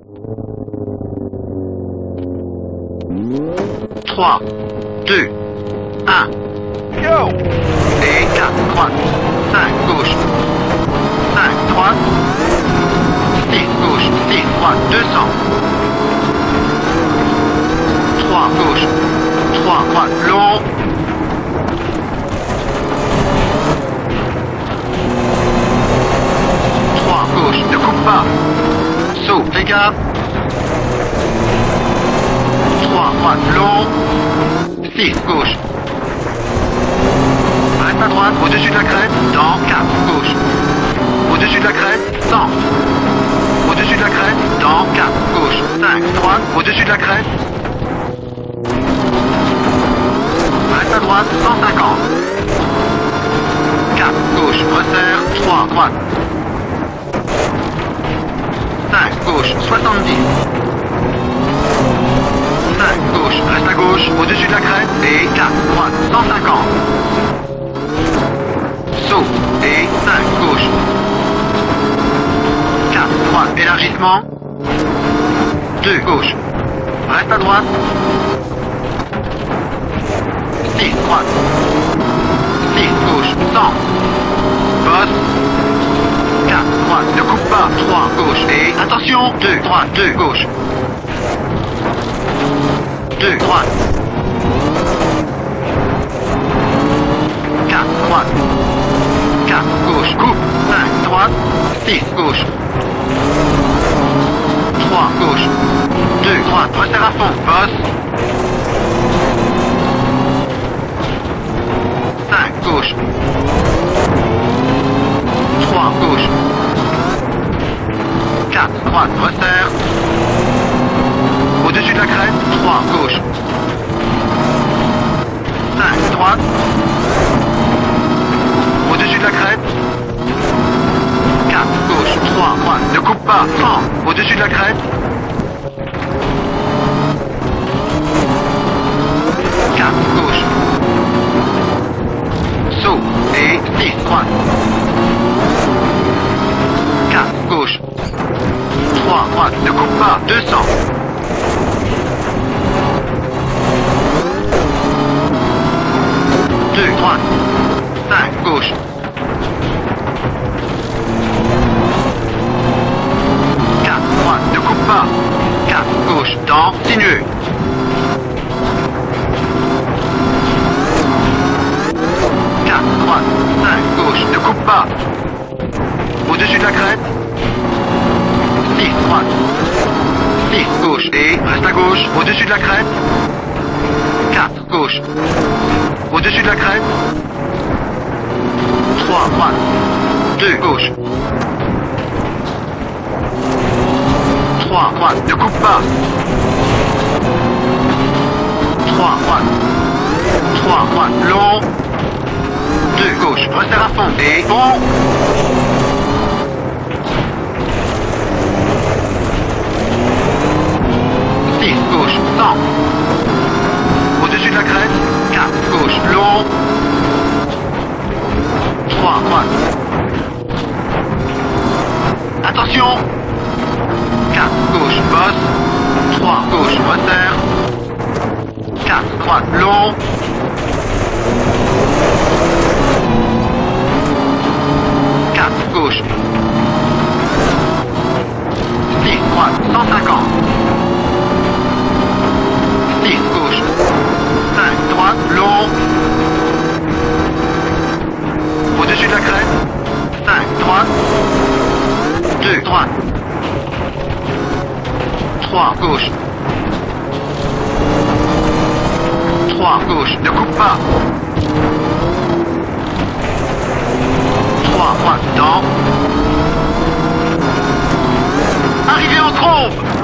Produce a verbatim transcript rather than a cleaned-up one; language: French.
trois, deux, un. Go! Et quatre, droite. cinq, gauche. cinq, droite. six, gauche. six, droite. deux cents. trois, gauche. trois, droite. Long. trois, gauche. Ne coupe pas. Saut. Fais gaffe. trois, droite. Long. six, gauche. Reste à droite, au-dessus de la crête, dans quatre, gauche. Au-dessus de la crête, cent. Au-dessus de la crête, dans quatre, gauche. cinq, droite, au-dessus de la crête. Reste à droite, cent cinquante. quatre, gauche, resserre, trois, droite. cinq, gauche, soixante-dix. cinq, gauche, reste à gauche, au-dessus de la crête, et quatre, droite, cent cinquante. Saut, et cinq, gauche. quatre, droite, élargissement. deux, gauche. Reste à droite. six, droite. six, gauche, cent. Bosse. quatre, droite, ne coupe pas. trois, gauche, et attention, deux, droite, deux, gauche. deux, droite. quatre, droite. quatre, gauche, coupe. cinq, droite. six, gauche. trois, gauche. deux, droite, resserre à fond. Bosse. cinq, gauche. trois, gauche. quatre, droite, resserre. Au-dessus de la crête, trois, gauche. cinq, droite. Au-dessus de la crête. quatre, gauche, trois, droite. Ne coupe pas. cent. Au-dessus de la crête. quatre, gauche. Saut. Et six, droite. quatre, gauche. trois, droite. Ne coupe pas. deux cents. deux, droite. cinq, gauche. quatre, droite, ne coupe pas. quatre, gauche, dans, sinueux. quatre, droite, cinq, gauche, ne coupe pas. Au-dessus de la crête. six, droite. six, gauche, et reste à gauche, au-dessus de la crête. quatre, gauche. Au-dessus de la crête. trois, droite. deux, gauche. trois, droite. Ne coupe pas. trois, droite. trois, droite. Long. deux, gauche. Resserre à fond. Et bon. six, gauche. cent. Au-dessus de la crête. quatre, gauche. Long. trois, droite. Attention. quatre, gauche, bosse. trois, gauche, resserre. quatre, droite, long. quatre, gauche. six, droite, cent cinquante. six, gauche. cinq, droite, long. Au-dessus de la crête. cinq, droite. deux, droite. trois, gauche. trois, gauche. Ne coupe pas. trois, droite. Dans. Arrivé en trompe.